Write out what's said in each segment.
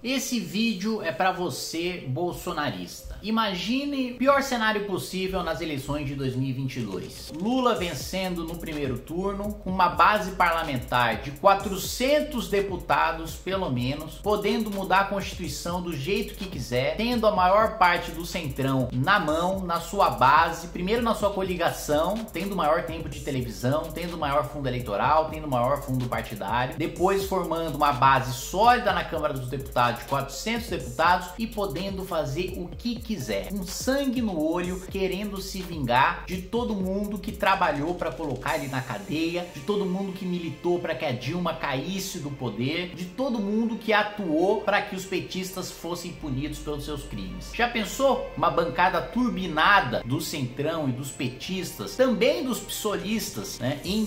Esse vídeo é para você, bolsonarista. Imagine o pior cenário possível nas eleições de 2022. Lula vencendo no primeiro turno, com uma base parlamentar de 400 deputados, pelo menos, podendo mudar a Constituição do jeito que quiser, tendo a maior parte do centrão na mão, na sua base, primeiro na sua coligação, tendo o maior tempo de televisão, tendo o maior fundo eleitoral, tendo o maior fundo partidário, depois formando uma base sólida na Câmara dos Deputados de 400 deputados e podendo fazer o que quiser, com sangue no olho, querendo se vingar de todo mundo que trabalhou para colocar ele na cadeia, de todo mundo que militou para que a Dilma caísse do poder, de todo mundo que atuou para que os petistas fossem punidos pelos seus crimes. Já pensou uma bancada turbinada do centrão e dos petistas, também dos psolistas, né, em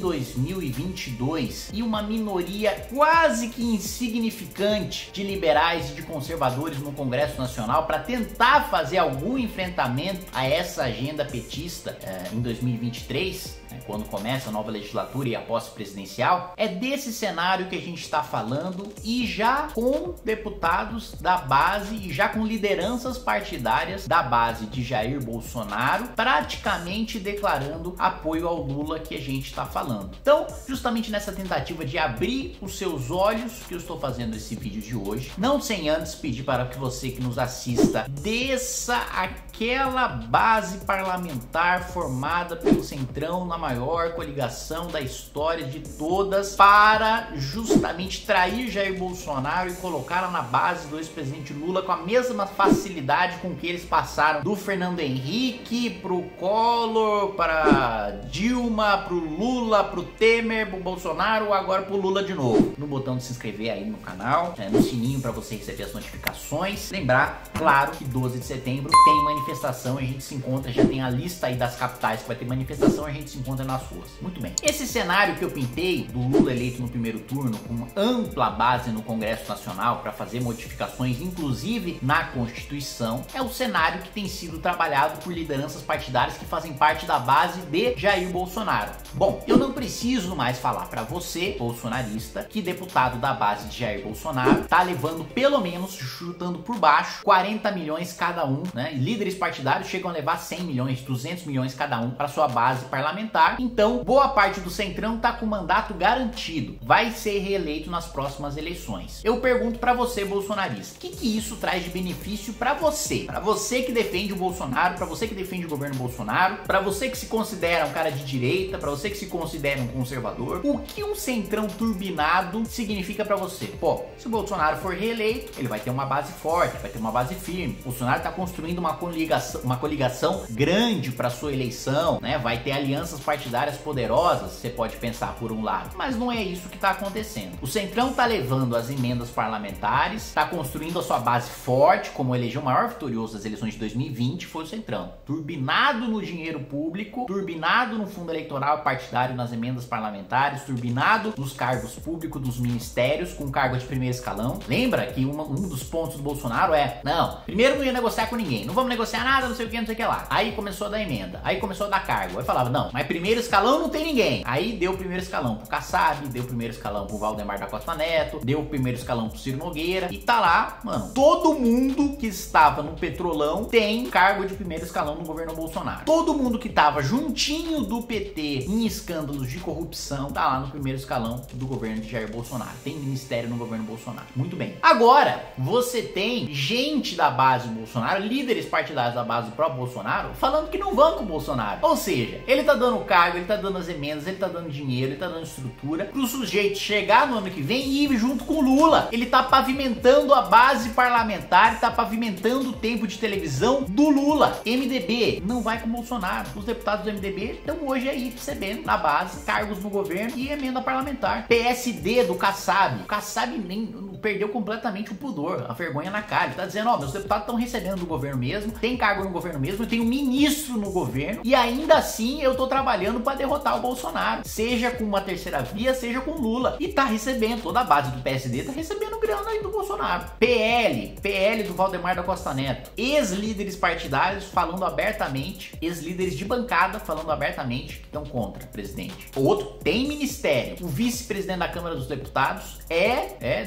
2022, e uma minoria quase que insignificante de liberais e de conservadores no Congresso Nacional para tentar fazer algum enfrentamento a essa agenda petista em 2023, quando começa a nova legislatura e a posse presidencial? É desse cenário que a gente está falando, e já com deputados da base e já com lideranças partidárias da base de Jair Bolsonaro praticamente declarando apoio ao Lula, que a gente está falando. Então, justamente nessa tentativa de abrir os seus olhos que eu estou fazendo esse vídeo de hoje, não sem antes pedir para que você que nos assista desça aquela base parlamentar formada pelo centrão na maior coligação da história de todas, para justamente trair Jair Bolsonaro e colocá-la na base do ex-presidente Lula com a mesma facilidade com que eles passaram do Fernando Henrique pro Collor, para Dilma, pro Lula, pro Temer, pro Bolsonaro, agora pro Lula de novo. No botão de se inscrever aí no canal, no sininho para você receber as notificações. Lembrar, claro, que 12 de setembro tem manifestação, a gente se encontra, já tem a lista aí das capitais que vai ter manifestação, a gente se encontra nas ruas. Muito bem. Esse cenário que eu pintei do Lula eleito no primeiro turno, com uma ampla base no Congresso Nacional para fazer modificações, inclusive na Constituição, é o cenário que tem sido trabalhado por lideranças partidárias que fazem parte da base de Jair Bolsonaro. Bom, eu não preciso mais falar para você, bolsonarista, que deputado da base de Jair Bolsonaro tá levando, pelo menos, chutando por baixo, 40 milhões cada um, né? E líderes partidários chegam a levar 100 milhões, 200 milhões cada um para sua base parlamentar. Então, boa parte do centrão tá com mandato garantido, vai ser reeleito nas próximas eleições. Eu pergunto para você, bolsonarista, o que isso traz de benefício para você? Para você que defende o Bolsonaro, para você que defende o governo Bolsonaro, para você que se considera um cara de direita, para você que se considera um conservador, o que um centrão turbinado significa para você? Pô, se o Bolsonaro for reeleito, ele vai ter uma base forte, vai ter uma base firme. O Bolsonaro tá construindo uma coligação grande para sua eleição, né? Vai ter alianças partidárias poderosas, você pode pensar por um lado, mas não é isso que está acontecendo. O centrão está levando as emendas parlamentares, está construindo a sua base forte, como elegeu o maior vitorioso das eleições de 2020, foi o centrão. Turbinado no dinheiro público, turbinado no fundo eleitoral partidário nas emendas parlamentares, turbinado nos cargos públicos dos ministérios, com cargo de primeiro escalão. Lembra que um dos pontos do Bolsonaro é, não, primeiro não ia negociar com ninguém, não vamos negociar nada, não sei o que, não sei o que lá. Aí começou a dar emenda, aí começou a dar cargo, aí falava, não, mas primeiro escalão não tem ninguém. Aí deu o primeiro escalão pro Kassab, deu o primeiro escalão pro Valdemar da Costa Neto, deu o primeiro escalão pro Ciro Nogueira, e tá lá, mano, todo mundo que estava no Petrolão tem cargo de primeiro escalão no governo Bolsonaro. Todo mundo que tava juntinho do PT em escândalos de corrupção tá lá no primeiro escalão do governo de Jair Bolsonaro. Tem ministério no governo Bolsonaro. Muito bem. Agora, você tem gente da base do Bolsonaro, líderes partidários da base do próprio Bolsonaro, falando que não vão com o Bolsonaro. Ou seja, ele tá dando cargo, ele tá dando as emendas, ele tá dando dinheiro, ele tá dando estrutura pro sujeito chegar no ano que vem e ir junto com o Lula. Ele tá pavimentando a base parlamentar, ele tá pavimentando o tempo de televisão do Lula. MDB não vai com o Bolsonaro. Os deputados do MDB estão hoje aí recebendo na base cargos no governo e emenda parlamentar. PSD do Kassab. O Kassab nem perdeu completamente o pudor, a vergonha na cara. Ele tá dizendo, ó, meus deputados estão recebendo do governo mesmo, tem cargo no governo mesmo, eu tenho ministro no governo e ainda assim eu tô trabalhando para derrotar o Bolsonaro, seja com uma terceira via, seja com Lula. E tá recebendo, toda a base do PSD tá recebendo grana aí do Bolsonaro. PL do Valdemar da Costa Neto. Ex-líderes partidários falando abertamente, ex-líderes de bancada falando abertamente que estão contra o presidente. Outro tem ministério. O vice-presidente da Câmara dos Deputados é do PL,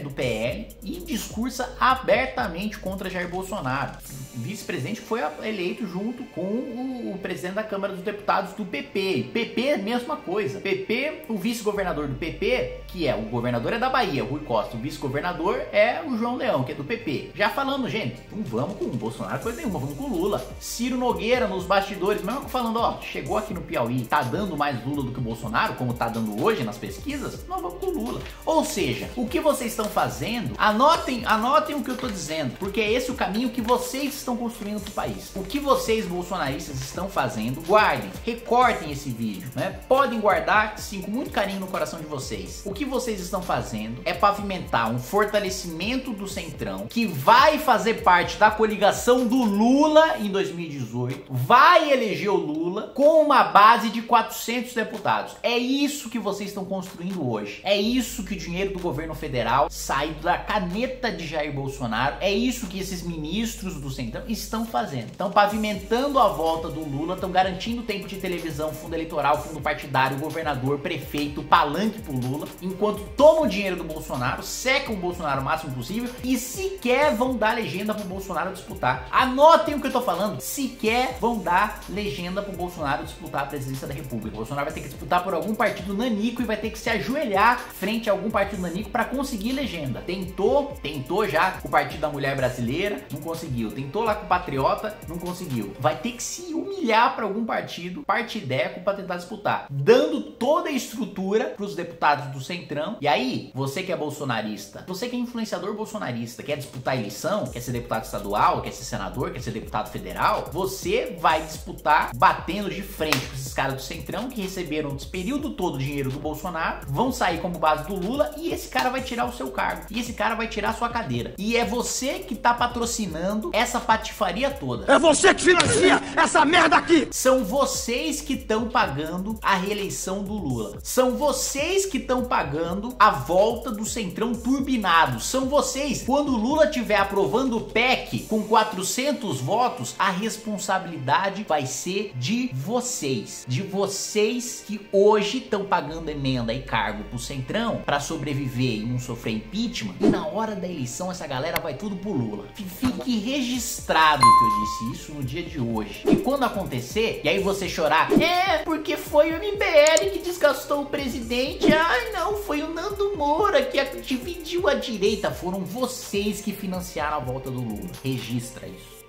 PL e discursa abertamente contra Jair Bolsonaro. O vice-presidente foi eleito junto com o presidente da Câmara dos Deputados do PP. PP é a mesma coisa. PP, o vice-governador do PP, que é o governador é da Bahia, Rui Costa. O vice-governador é o João Leão, que é do PP. Já falando, gente, não vamos com o Bolsonaro coisa nenhuma, vamos com o Lula. Ciro Nogueira nos bastidores, mesmo falando, ó, chegou aqui no Piauí, tá dando mais Lula do que o Bolsonaro, como tá dando hoje nas pesquisas, nós vamos com o Lula. Ou seja, o que vocês estão fazendo, anotem o que eu tô dizendo, porque é esse o caminho que vocês estão construindo pro país. O que vocês, bolsonaristas, estão fazendo, guardem, recortem esse vídeo, né? Podem guardar, sim, com muito carinho no coração de vocês. O que vocês estão fazendo é pavimentar um fortalecimento do Centrão, que vai fazer parte da coligação do Lula em 2018, vai eleger o Lula com uma base de 400 deputados. É isso que vocês estão construindo hoje. É isso que o dinheiro do governo federal sai da caneta de Jair Bolsonaro. É isso que esses ministros do Centrão estão fazendo. Estão pavimentando a volta do Lula, estão garantindo tempo de televisão, fundo eleitoral, fundo partidário, governador, prefeito, palanque pro Lula, enquanto tomam o dinheiro do Bolsonaro, secam o Bolsonaro o máximo possível e sequer vão dar legenda pro Bolsonaro disputar. Anotem o que eu tô falando. Sequer vão dar legenda pro Bolsonaro disputar a presidência da República. O Bolsonaro vai ter que disputar por algum partido nanico e vai ter que se ajoelhar frente a algum partido nanico para conseguir legenda. Tentou já com o Partido da Mulher Brasileira, não conseguiu. Tentou lá com o Patriota, não conseguiu. Vai ter que se humilhar para algum partido partideco para tentar disputar, dando toda a estrutura pros deputados do Centrão. E aí, você que é bolsonarista, você que é influenciador bolsonarista, quer disputar a eleição, quer ser deputado estadual, quer ser senador, quer ser deputado federal, você vai disputar batendo de frente com esses caras do Centrão que receberam esse período todo o dinheiro do Bolsonaro, vão sair como base do Lula e esse cara vai tirar o seu cargo. E esse cara vai tirar a sua cadeira. E é você que tá patrocinando essa patifaria toda. É você que financia essa merda aqui! São vocês que estão pagando a reeleição do Lula. São vocês que estão pagando a volta do Centrão turbinado. São vocês. Quando o Lula estiver aprovando o PEC com 400 votos, a responsabilidade vai ser de vocês. De vocês que hoje estão pagando emenda e cargo pro Centrão para sobreviver e não sofrer impeachment. E na hora da eleição essa galera vai tudo pro Lula. Fique registrado que eu disse isso no dia de hoje. E quando acontecer, e aí você chorar, porque foi o MBL que desgastou o presidente. Ai não, foi o Nando Moura que dividiu a direita. Foram vocês que financiaram a volta do Lula. Registra isso.